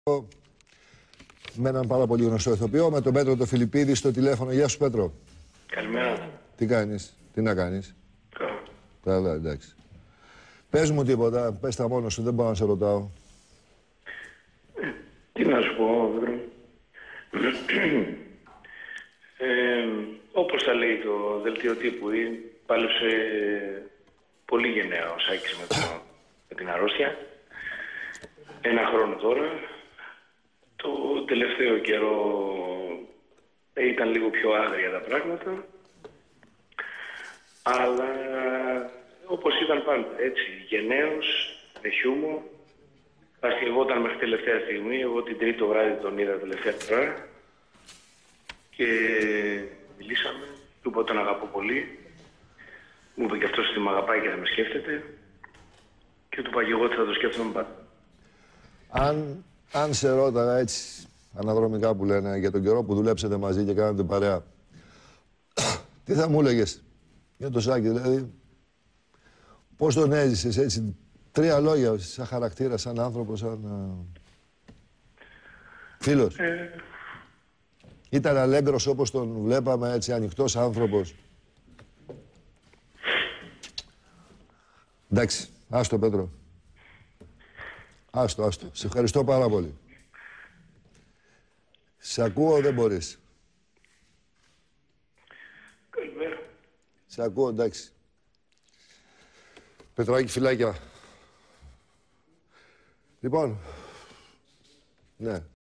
Με έναν πάρα πολύ γνωστό ηθοποιό, με τον Πέτρο το Φιλιππίδη στο τηλέφωνο. Γεια σου, Πέτρο. Καλημέρα. Τι κάνεις, τι να κάνεις? Καλά, εντάξει. Πες μου τίποτα, πες τα μόνος σου, δεν μπορώ να σε ρωτάω. Τι να σου πω, Πέτρο. Όπως θα λέει το δελτίο τύπου, πάλεψε πολύ γενναία ο Σάκης με την αρρώστια. 1 χρόνο τώρα. Το τελευταίο καιρό ήταν λίγο πιο άγρια τα πράγματα. Αλλά όπως ήταν πάντα, έτσι, γενναίος, με χιούμορ. Αστειευόταν μέχρι τελευταία στιγμή. Εγώ την Τρίτη το βράδυ τον είδα τελευταία φορά. Και μιλήσαμε. Του είπα τον αγαπώ πολύ. Μου είπε και αυτός ότι με αγαπάει και θα με σκέφτεται. Και του είπα και εγώ ότι θα το σκέφτομαι πάντα. Αν σε ρώταγα έτσι, αναδρομικά που λένε, για τον καιρό που δουλέψατε μαζί και κάνατε παρέα, τι θα μου έλεγες για το Σάκη, δηλαδή, πώς τον έζησες έτσι, 3 λόγια, σαν χαρακτήρα, σαν άνθρωπο, σαν φίλος. Ήταν αλέγκρος όπως τον βλέπαμε, έτσι, ανοιχτός άνθρωπος. Εντάξει, άστο Πέτρο. Άστο. Σε ευχαριστώ πάρα πολύ. Σε ακούω, δεν μπορείς. Καλημέρα. Σε ακούω, εντάξει. Πετράκη, φυλάκια. Λοιπόν, ναι.